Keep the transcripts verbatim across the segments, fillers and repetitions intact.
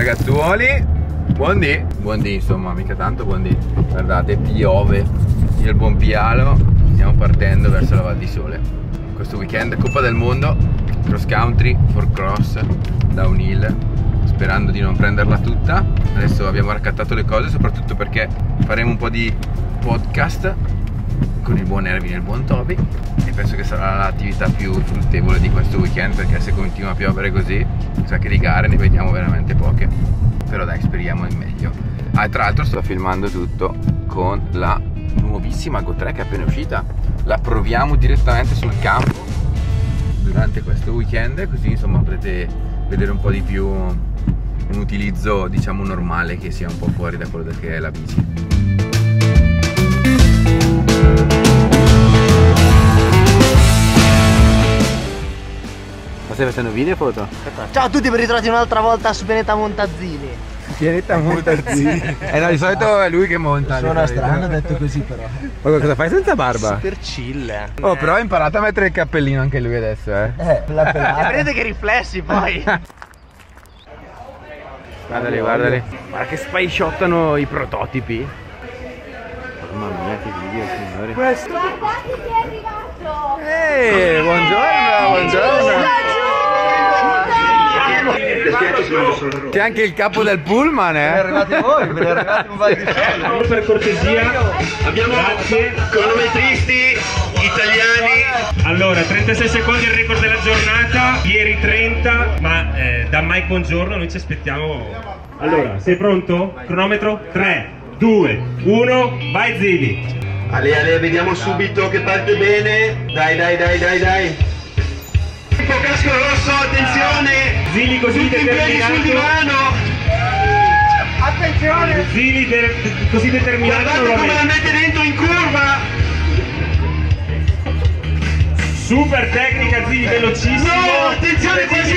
ragazzuoli, buondì, buondì insomma, mica tanto buondì. Guardate, piove il buon Pialo, stiamo partendo verso la Val di Sole. Questo weekend Coppa del Mondo, cross country, four cross, downhill, sperando di non prenderla tutta. Adesso abbiamo raccattato le cose, soprattutto perché faremo un po' di podcast con il buon Erwin e il buon Toby, e penso che sarà l'attività più fruttevole di questo weekend, perché se continua a piovere così mi sa che di gare ne vediamo veramente poche, però dai, speriamo in meglio. Ah, e tra l'altro sto filmando tutto con la nuovissima Go tre che è appena uscita, la proviamo direttamente sul campo durante questo weekend, così insomma potrete vedere un po' di più un utilizzo diciamo normale, che sia un po' fuori da quello che è la bici. Ma stai facendo video e foto? Ciao a tutti, ben ritrovati un'altra volta su Pianeta Montazzini. Pianeta Montazzini. Eh no, di solito è lui che monta. Suona strano detto così però. Ma cosa fai senza barba? Super chill. Oh, però ha imparato a mettere il cappellino anche lui adesso, eh. Eh, la pelata. Vedete che riflessi poi. Guardali, guardali. Guarda che spaisciottano i prototipi. Mamma mia, che video, signori. Questo. Guardate che è arrivato! Ehi, buongiorno, buongiorno. C'è anche il capo del pullman, eh? Ve ne arrivate voi, ve ne arrivate un Val di Sole. Per cortesia, abbiamo grazie cronometristi italiani. Allora, trentasei secondi il record della giornata, ieri trenta, ma eh, da Mike buongiorno noi ci aspettiamo. Allora, sei pronto? Cronometro? tre, due, uno, vai Zivi. Ale, Ale, vediamo subito che parte bene. Dai, dai, dai, dai, dai. Casco rosso, attenzione. Zili così tutti in piedi sul divano. Attenzione. Zili de così determinato. Guardate come la mette dentro in curva. Super tecnica Zili, velocissimo. No, attenzione, quasi.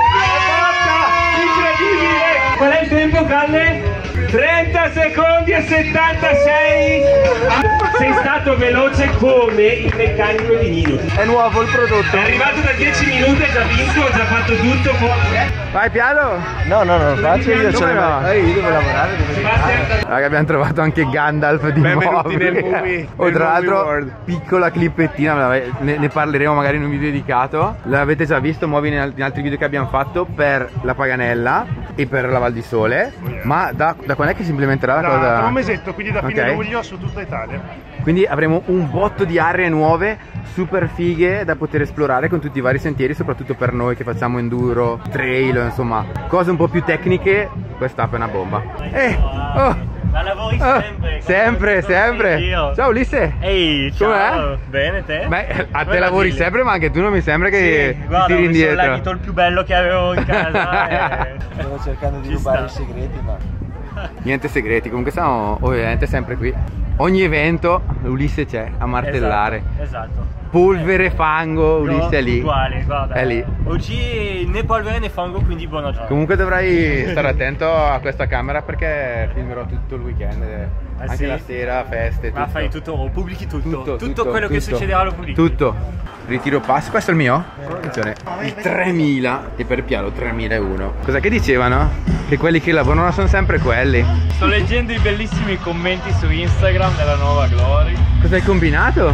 Incredibile. Qual è il tempo, Calle? trenta secondi e settantasei. Sei stato veloce come il meccanico di Nino. È nuovo il prodotto. È arrivato da dieci minuti, ha già vinto, ha già fatto tutto. Vai Pialo! No, no, no, faccio io, ce no? Io devo lavorare, devo lavorare. Raga, abbiamo trovato anche Gandalf di nuovo. nel movie. Oh, tra l'altro, piccola clippettina, ne, ne parleremo magari in un video dedicato. L'avete già visto, muovi in altri video che abbiamo fatto per la Paganella e per la Val di Sole. Ma da, da quando è che si implementerà la da, cosa? Da un mesetto, quindi da fine okay. luglio su tutta Italia. Quindi avremo un botto di aree nuove, super fighe da poter esplorare con tutti i vari sentieri, soprattutto per noi che facciamo enduro, trail, insomma, cose un po' più tecniche. Quest'app è una bomba. Eh, oh! Ma lavori Oh, sempre, sempre, sempre. io. Ciao Ulisse. Ehi, ciao. Com'è? Bene te? Beh, a te Come lavori va, sempre, ma anche tu non mi sembra che sì, ti guarda, tiri mi sono indietro. l'abito il più bello che avevo in casa. e... Stavo cercando di Ci rubare sta. i segreti, ma Niente segreti, comunque siamo ovviamente sempre qui. Ogni evento Ulisse c'è a martellare. Esatto, esatto. Polvere, fango, Ulisse è lì. Uguale, guarda. È lì. Oggi né polvere né fango, quindi buona giornata. Comunque dovrai stare attento a questa camera perché filmerò tutto il weekend, Ah, anche sì? la sera, feste, tutto. Ma fai tutto, pubblichi tutto. Tutto, Tutto, tutto, quello che tutto. succederà lo pubblichi. Tutto. Ritiro pass, questo è il mio? Attenzione. Il tremila e per Piano tremilauno. Cos'è che dicevano? Che quelli che lavorano sono sempre quelli. Sto leggendo i bellissimi commenti su Instagram della nuova Glory. Cosa hai combinato?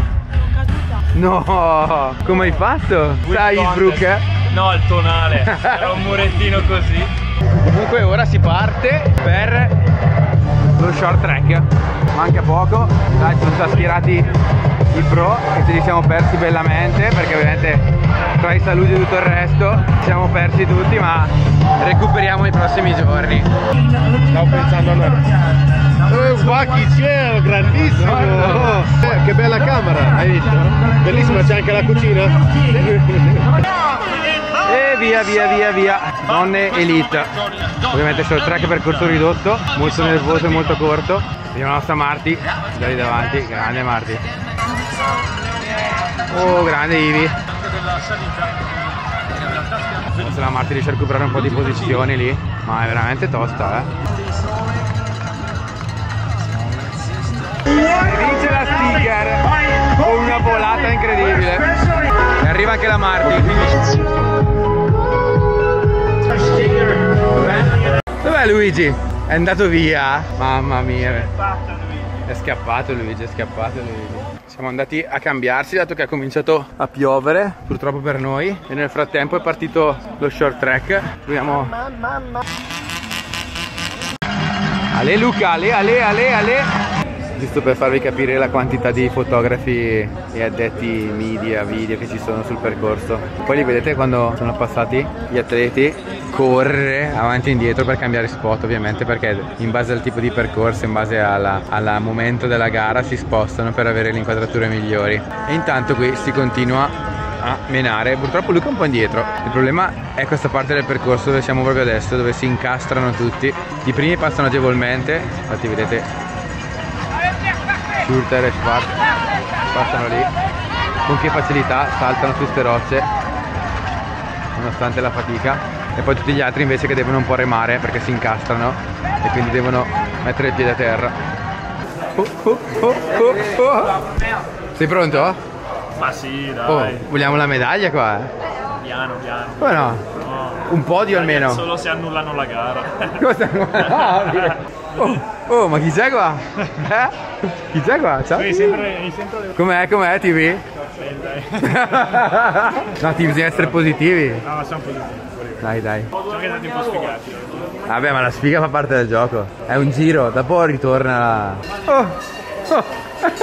No! Come hai fatto? Sai il Brook? No, il tonale. Era un murettino così. Comunque ora si parte per lo short track. Manca poco. Dai, sono già schierati i pro e ce li siamo persi bellamente perché ovviamente tra i saluti e tutto il resto ci siamo persi tutti, ma recuperiamo i prossimi giorni. Stavo pensando a noi. Eh, qua chi c'è? Grandissimo! Oh, eh, che bella camera, hai visto? Bellissima, c'è anche la cucina. E via via via via. Donne elite. Ovviamente short track percorso ridotto, molto nervoso e molto corto. Vediamo la nostra Marti, da lì davanti, grande Marti. Oh, grande Ivi. Se la Marti riesce a recuperare un po' di posizioni lì, ma è veramente tosta, eh. E vince la Sticker con una volata incredibile. E arriva anche la Marti. Dov'è Dov'è Luigi? È andato via? Mamma mia. È scappato Luigi, è scappato Luigi. Siamo andati a cambiarsi dato che ha cominciato a piovere, purtroppo per noi. E nel frattempo è partito lo short track. Proviamo. Ale Luca, ale, ale, ale, ale. Giusto per farvi capire la quantità di fotografi e addetti media, video che ci sono sul percorso. Poi li vedete quando sono passati gli atleti, correre avanti e indietro per cambiare spot, ovviamente, perché in base al tipo di percorso, in base alla, al momento della gara si spostano per avere le inquadrature migliori. E intanto qui si continua a menare. Purtroppo Luca è un po' indietro. Il problema è questa parte del percorso dove siamo proprio adesso, dove si incastrano tutti. I primi passano agevolmente, infatti vedete Schurter e Schwarz passano lì con che facilità, saltano su ste rocce nonostante la fatica, e poi tutti gli altri invece che devono un po' remare perché si incastrano e quindi devono mettere il piede a terra. Oh, oh, oh, oh, oh. Sei pronto? Ma sì, dai. Oh, vogliamo la medaglia qua? Eh? Piano, piano. Come no? No. Un podio almeno. Solo se annullano la gara. Cosa? Ah, oh, oh, ma chi c'è qua? Eh? Chi c'è qua? Ciao. Sempre, sempre... Com'è, com'è T V? No, ti bisogna essere positivi. No, ma siamo positivi. Dai, dai. Siamo andati un po' sfigati. Vabbè, ma la sfiga fa parte del gioco. È un giro, dopo ritorna la... Oh, oh.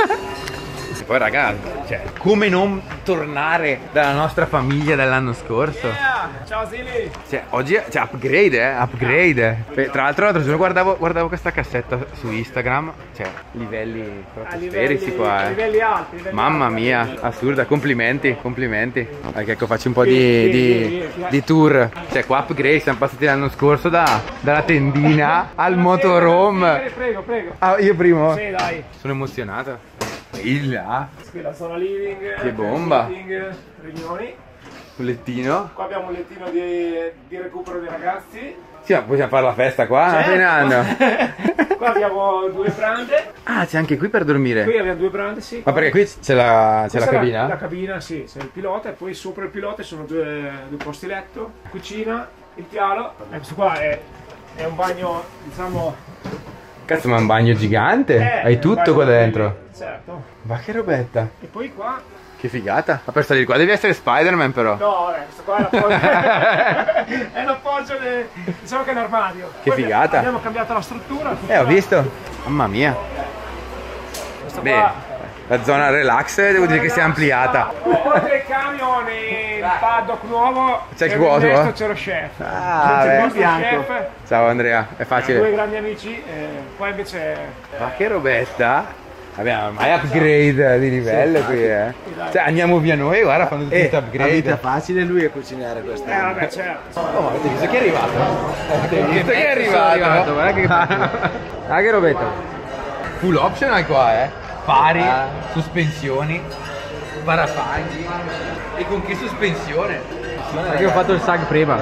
Poi raga, cioè, come non tornare dalla nostra famiglia dell'anno scorso? Yeah. Ciao Zili! Cioè, oggi è cioè, upgrade, eh, upgrade. Beh, tra l'altro l'altro giorno guardavo, guardavo questa cassetta su Instagram. Cioè, livelli stratosferici qua, eh. Livelli alti, livelli Mamma alti. mia, assurda, complimenti, complimenti. Ecco, ecco, faccio un po' di, di, di tour. Cioè, qua upgrade, siamo passati l'anno scorso da, dalla tendina al motorhome. Prego, prego. Ah, io primo? Sì, dai. Sono emozionato. Il là, Qui la zona living. Che bomba. Living, riunioni. un lettino. Qua abbiamo un lettino di, di recupero dei ragazzi. Sì, ma possiamo fare la festa qua? Certo. Appena anno. Qua abbiamo due brande. Ah, c'è anche qui per dormire. Qui abbiamo due brande, sì. Ma perché qui c'è la, c'è la Questa è cabina? La cabina, sì, c'è il pilota e poi sopra il pilota sono due, due posti letto, cucina, il piano. E questo qua è, è un bagno, diciamo... Cazzo, ma è un bagno gigante? Eh, Hai un tutto bagno qua bello, dentro? Certo. Ma che robetta. E poi qua... Che figata. Ma per salire qua devi essere Spider-Man però. No, vabbè, questo qua è l'appoggio. È l'appoggio, de... diciamo che è un armadio. Che Poi figata. Abbiamo cambiato la struttura. Eh, ho visto. Mamma mia. Questo Beh, qua... la zona relax devo dire che si è ampliata. Oltre il camion e il paddock nuovo, C'è il c'è cuoco? il c'è lo chef. Ah, c'è beh. il nostro chef. Ciao Andrea, è Due facile. grandi amici, eh, qua invece Ma che robetta. Abbiamo ormai upgrade di livello qui, eh. Cioè andiamo via noi, guarda, fanno tutti questi upgrade. facile lui a cucinare questa. eh vabbè certo. Oh, ma avete visto chi è arrivato? Avete visto chi è arrivato? Guarda che ah, che robetta. Full optional qua, eh. Pari, sospensioni, parafanghi. E con che sospensione? Perché ho fatto il S A G prima.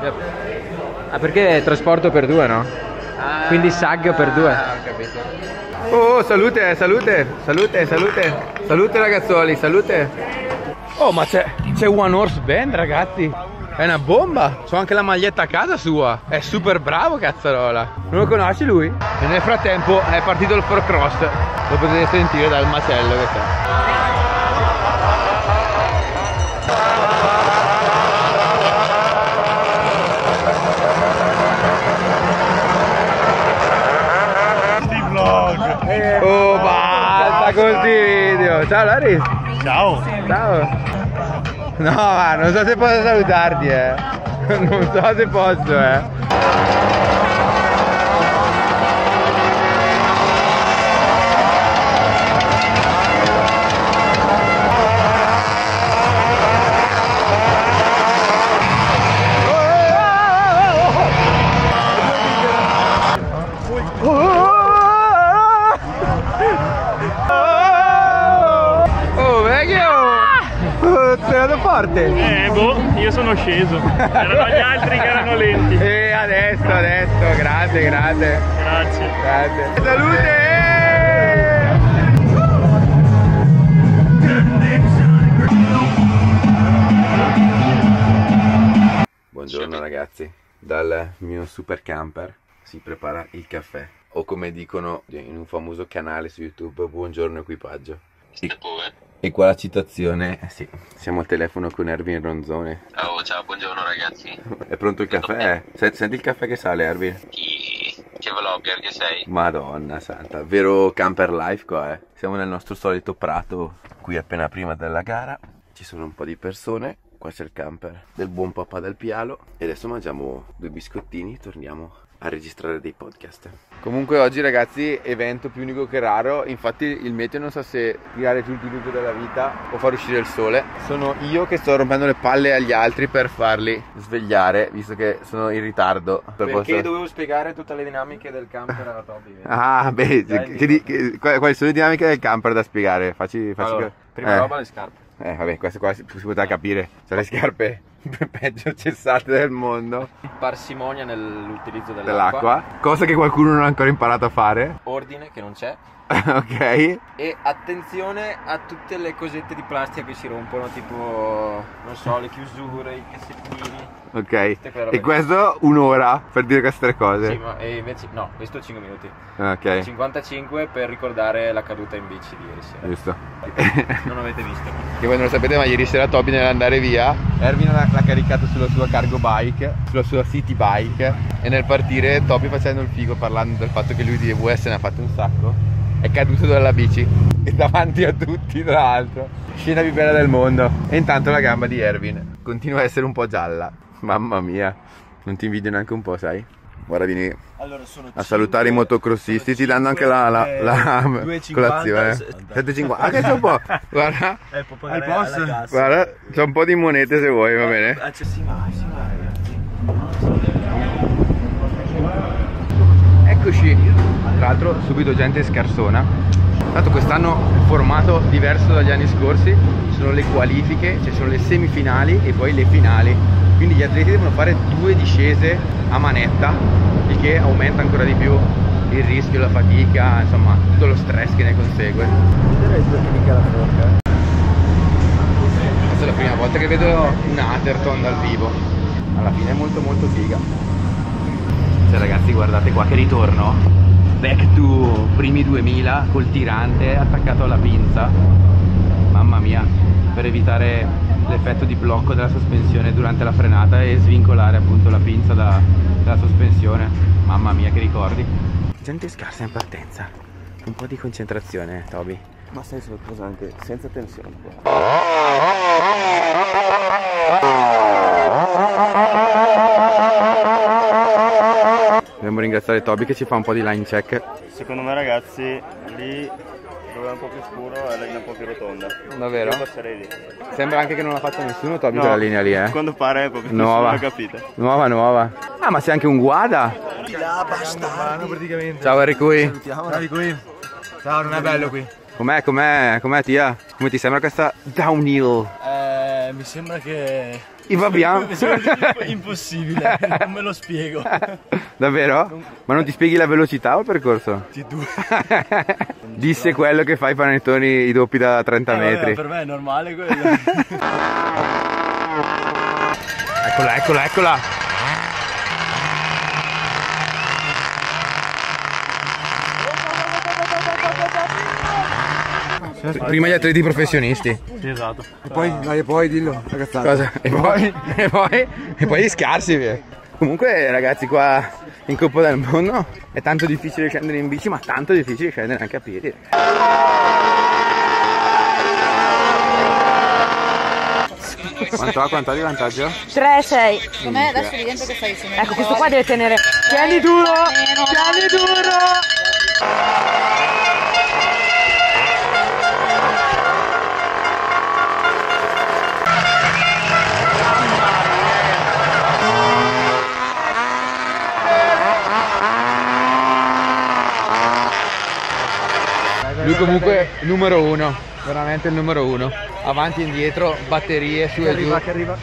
Ah, perché è trasporto per due, no? Quindi S A G per due. Ah, ho capito. Oh, salute, salute, salute, salute. Salute ragazzoli, salute. Oh, ma c'è c'è One Horse Band, ragazzi. È una bomba. C'ho anche la maglietta a casa sua. È super bravo, cazzarola. Non lo conosci lui? E nel frattempo è partito il four cross. Lo potete sentire dal macello che c'è. Oh, basta con sti video. Ciao Laris. Ciao. Ciao. No, ma non so se posso salutarti, eh. Non so se posso, eh. Sei andato forte? Eh boh, io sono sceso. Erano gli altri che erano lenti. E adesso, adesso, grazie, grazie. Grazie. Grazie. Salute! Buongiorno ragazzi, dal mio super camper. si prepara il caffè. O come dicono in un famoso canale su YouTube, buongiorno equipaggio. Sì. E qua la citazione, eh sì, siamo al telefono con Erwin Ronzone. Oh, ciao, buongiorno ragazzi. È pronto il caffè? Senti il caffè che sale, Erwin? Chi... che vlogger che sei? Madonna santa, vero camper life qua, eh. Siamo nel nostro solito prato, qui appena prima della gara. Ci sono un po' di persone, qua c'è il camper del buon papà del Pialo. E adesso mangiamo due biscottini, torniamo a registrare dei podcast. Comunque oggi ragazzi, evento più unico che raro. Infatti il meteo non so se tirare giù il diluvio della vita o far uscire il sole. Sono io che sto rompendo le palle agli altri per farli svegliare, visto che sono in ritardo. Per Perché posto... dovevo spiegare tutte le dinamiche del camper alla Toby. Ah beh, che di, che, quali sono le dinamiche del camper da spiegare? Facci, facci Allora, che... prima eh. roba le scarpe. Eh vabbè, questo qua si, si poteva capire. Sono le scarpe peggio cessate del mondo. Parsimonia nell'utilizzo dell'acqua. Dell'acqua. Cosa che qualcuno non ha ancora imparato a fare. Ordine, che non c'è. Ok. E attenzione a tutte le cosette di plastica che si rompono, tipo, non so, le chiusure, i cassettini. Ok. robe. E questo un'ora per dire queste tre cose. Sì, ma e invece no, questo cinque minuti. Ok. cinquantacinque per ricordare la caduta in bici di ieri sera. Giusto. Non avete visto. Che voi non lo sapete, ma ieri sera Toby nell'andare via, Erwin l'ha caricato sulla sua cargo bike, sulla sua city bike, e nel partire Toby, facendo il figo, parlando del fatto che lui di E V S ne ha fatto un sacco, è caduto dalla bici e davanti a tutti, tra l'altro. Scena più bella del mondo. E intanto la gamba di Erwin continua a essere un po' gialla. Mamma mia, non ti invidio neanche un po', sai? Ora vieni allora, sono a salutare i motocrossisti, ti danno anche la, la, la colazione. sette e cinquanta. Ah, che c'è un po'. Guarda, eh, può pagare alla cassa. guarda, c'è un po' di monete se vuoi, va bene? Ah, c'è sì, vai, sì, vai, ragazzi. Eccoci, tra l'altro subito gente scarsona. Tanto quest'anno formato diverso dagli anni scorsi, ci sono le qualifiche, ci sono le semifinali e poi le finali. Quindi gli atleti devono fare due discese a manetta, il che aumenta ancora di più il rischio, la fatica, insomma tutto lo stress che ne consegue. Questa è la prima volta che vedo un Atherton dal vivo. Alla fine è molto molto figa. Cioè ragazzi, guardate qua che ritorno, back to primi duemila col tirante attaccato alla pinza. Mamma mia, per evitare l'effetto di blocco della sospensione durante la frenata e svincolare appunto la pinza da, dalla sospensione. Mamma mia che ricordi. Gente scarsa in partenza, un po' di concentrazione, Toby. Ma stai anche senza tensione. Dobbiamo ringraziare Toby che ci fa un po' di line check. Secondo me ragazzi, lì dove è un po' più scuro è la linea un po' più rotonda. Davvero? Io passerei lì. Sembra anche che non la faccia nessuno, Toby, no, quella linea lì, eh. Quando pare è proprio nuova, capite. Nuova, nuova. Ah, ma sei anche un guada? Di là, bastardi. Praticamente. Ciao Harry qui. Ciao Harry qui. Ciao, non è bello qui. Com'è, com'è, com'è tia? Come ti sembra questa downhill? Eh, mi sembra che... I va bien. Mi sembra impossibile, non me lo spiego. Davvero? Ma non ti spieghi la velocità o il percorso? Ti due. Disse quello che fa i panettoni i doppi da trenta eh, metri. Vabbè, per me è normale quello. Eccola, eccola, eccola. Prima gli atleti professionisti. Sì, esatto. E poi, dai, e poi dillo, ragazzate. Cosa? E poi, e poi, e poi gli scarsi. Via. Comunque ragazzi, qua in Coppa del Mondo è tanto difficile scendere in bici, ma tanto difficile scendere anche a piedi. Quanto ha? Quanto ha di vantaggio? tre sei. Com'è? Adesso evidente che stai insieme. Ecco, questo qua deve tenere. Tieni duro! Tieni duro! Lui comunque numero uno, veramente il numero uno. Avanti e indietro, batterie su e giù. Che arriva.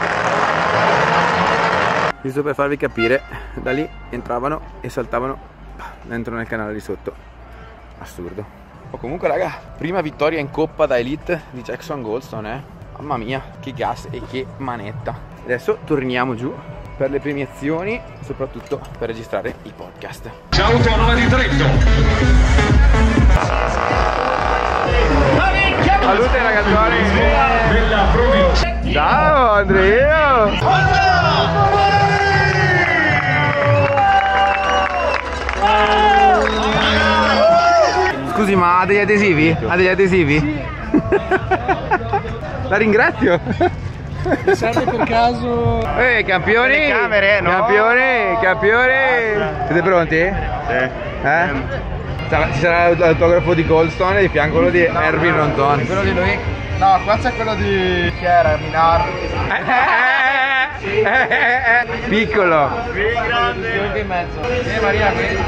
Giusto per farvi capire, da lì entravano e saltavano dentro nel canale di sotto. Assurdo. Oh, comunque raga, prima vittoria in coppa da Elite di Jackson Goldstone, eh. Mamma mia, che gas e che manetta. Adesso torniamo giù per le premiazioni, soprattutto per registrare i podcast. Ciao Autonoma di Trento. Salute ragazzuoli della provincia. Ciao Andrea. Scusi, ma ha degli adesivi? Ha degli adesivi? Sì. La ringrazio. Mi serve per caso. Eh, campioni! Telecamere, no? Campioni! Campioni! Siete pronti? Sì. Eh? Sarà- Ci sarà l'autografo di Goldstone e di fianco quello di Erwin Ronzon. Quello di lui? No, qua c'è quello di... chi era? Minar. Piccolo. Anche in mezzo. Eh Maria, qui.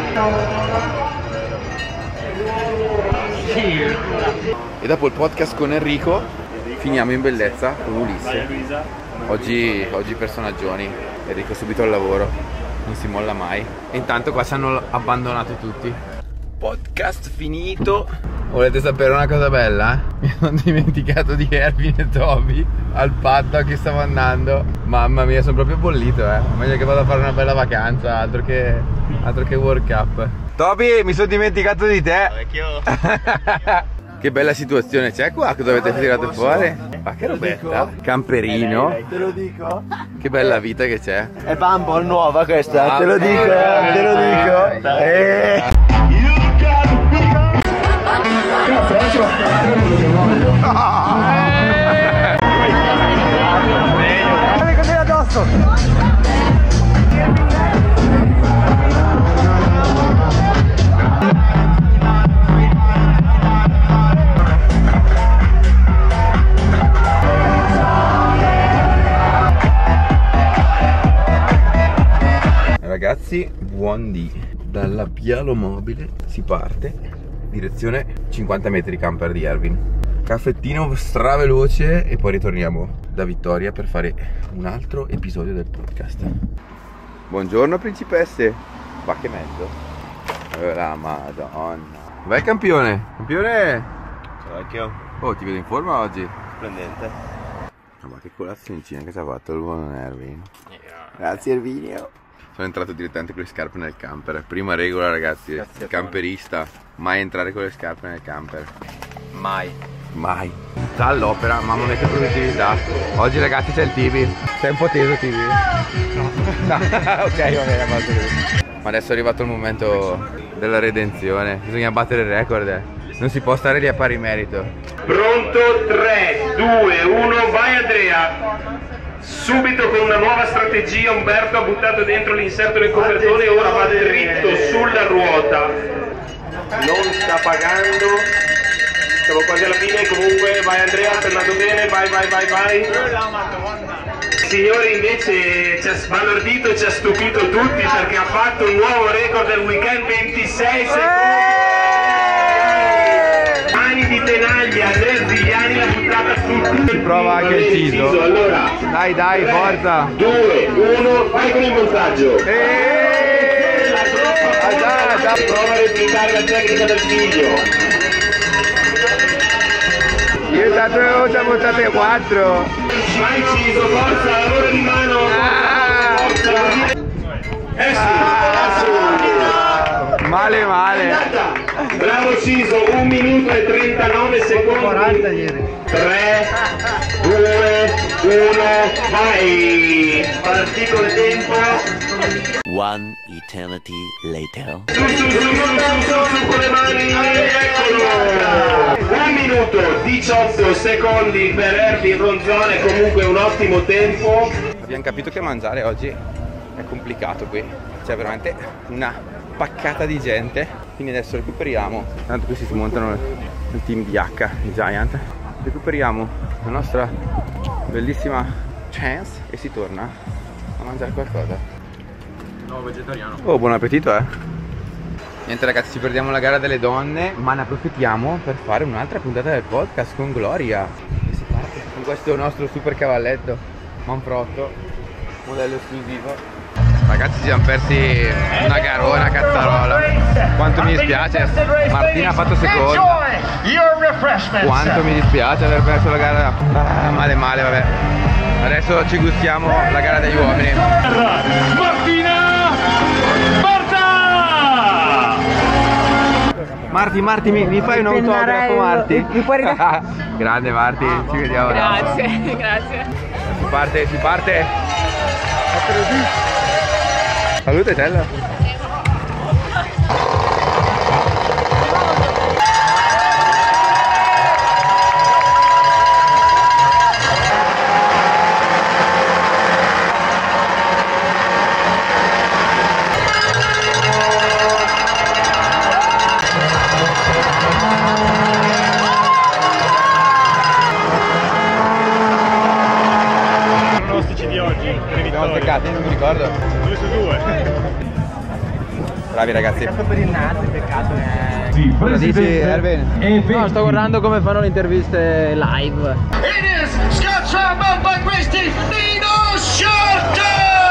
E dopo il podcast con Enrico finiamo in bellezza con Ulisse. Oggi, oggi personaggioni. Enrico subito al lavoro, non si molla mai. E intanto qua ci hanno abbandonato tutti. Podcast finito. Volete sapere una cosa bella? Mi sono dimenticato di Erwin e Toby al paddock che stavo andando. Mamma mia, sono proprio bollito, eh. Meglio che vado a fare una bella vacanza, altro che, altro che World Cup. Toby, mi sono dimenticato di te. Che bella situazione c'è qua, cosa avete tirato fuori? Ma che robetta, camperino. Te lo dico. Che bella vita che c'è. È Bumble nuova questa, Ah, te lo dico, eh, te lo dico. eh, Eh. Così addosso. Ragazzi, buon dì. Dalla Pialo Mobile si parte, direzione cinquanta metri camper di Erwin. Caffettino straveloce e poi ritorniamo da Vittoria per fare un altro episodio del podcast. Buongiorno principesse. Va che mezzo. Eh, la madonna. Vai campione. Campione. Ciao vecchio. Oh, ti vedo in forma oggi. Splendente. Ma che colazioncina che ci ha fatto il buon Erwin. Grazie Ervinio. Sono entrato direttamente con le scarpe nel camper. Prima regola ragazzi, il camperista, mai entrare con le scarpe nel camper. Mai. Mai. Dall'opera, mamma mia che produttività. Oggi ragazzi c'è il T V. Sei un po' teso T V? No. No. Ok, va bene, va bene. Ma adesso è arrivato il momento della redenzione. Bisogna battere il record. Eh. Non si può stare lì a pari merito. Pronto, tre, due, uno, vai Andrea! Subito con una nuova strategia Umberto ha buttato dentro l'inserto del copertone e ora va dritto sulla ruota. Non sta pagando. Siamo quasi alla fine, comunque vai Andrea, sta andando bene, vai vai vai vai. Signori invece ci ha sbalordito, ci ha stupito tutti perché ha fatto un nuovo record del weekend, ventisei secondi. Mani di tenaglia, Nerzigliani l'ha buttata su. Prova anche il Ciso. Allora, dai dai, forza. due, uno, vai con il montaggio. Eeeh! Prova a replicare la tecnica del figlio. Io tanto ne ho già buttate quattro. Vai Ciso, forza, lavoro di mano. Forza, forza. Eh sì, Ah! Male male. bravo Ciso, un minuto e trentanove secondi. quaranta ieri. tre, due, uno, vai. Parti col tempo. One eternity later. Su, su, su, su, su, su, su con le mani, eccolo! Un minuto, diciotto secondi per Erwin Ronzone, comunque un ottimo tempo. Abbiamo capito che mangiare oggi è complicato qui. C'è veramente una paccata di gente. Quindi adesso recuperiamo. Tanto qui si smontano il team di H, i Giant. Recuperiamo la nostra bellissima chance e si torna a mangiare qualcosa. No, vegetariano. Oh, buon appetito, eh. Niente ragazzi, ci perdiamo la gara delle donne, ma ne approfittiamo per fare un'altra puntata del podcast con Gloria. E si parte con questo nostro super cavalletto Manfrotto, modello esclusivo. Ragazzi, ci siamo persi una garona cazzarola. Quanto mi dispiace. Martina ha fatto seconda. Quanto mi dispiace aver perso la gara. Ah, male male, vabbè. Adesso ci gustiamo la gara degli uomini. Martina! Marta! Marti, Marti, mi, mi fai un autografo, Marti? Mi puoi ridare? Grande Marti, ci vediamo. Grazie, grazie. Si parte, si parte. Salute Tella. Di oggi, Abbiamo peccati, non mi ricordo. due su due. Bravi ragazzi. Peccato per il naso, peccato è... Sì, cosa dici Erwin? No, sto guardando come fanno le interviste live. It is Scott Trombone by Christy Nino Shorter!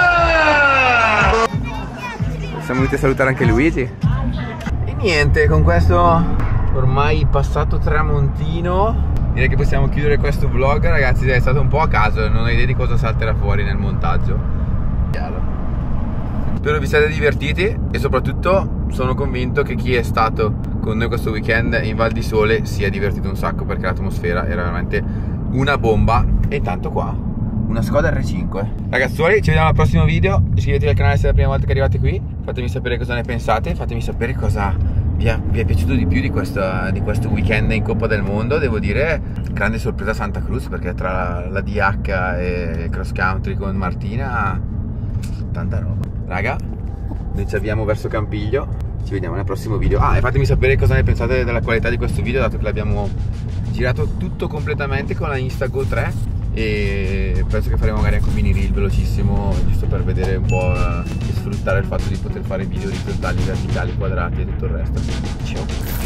Siamo venuti a salutare anche Luigi. E niente, con questo ormai passato tramontino direi che possiamo chiudere questo vlog, ragazzi. È stato un po' a caso, non ho idea di cosa salterà fuori nel montaggio. Spero vi siate divertiti e soprattutto sono convinto che chi è stato con noi questo weekend in Val di Sole si è divertito un sacco, perché l'atmosfera era veramente una bomba. E intanto qua una Skoda R cinque. Ragazzuoli, ci vediamo al prossimo video. Iscrivetevi al canale se è la prima volta che arrivate qui. Fatemi sapere cosa ne pensate, fatemi sapere cosa Vi è, vi è piaciuto di più di questo, di questo weekend in Coppa del Mondo. Devo dire, grande sorpresa Santa Cruz, perché tra la, la D H e il cross country con Martina, tanta roba. Raga, noi ci avviamo verso Campiglio. Ci vediamo nel prossimo video. Ah, e fatemi sapere cosa ne pensate della qualità di questo video, dato che l'abbiamo girato tutto completamente con la Instago tre. E penso che faremo magari anche un mini reel velocissimo, giusto per vedere un po' e sfruttare il fatto di poter fare video orizzontali, verticali, quadrati e tutto il resto. Ciao.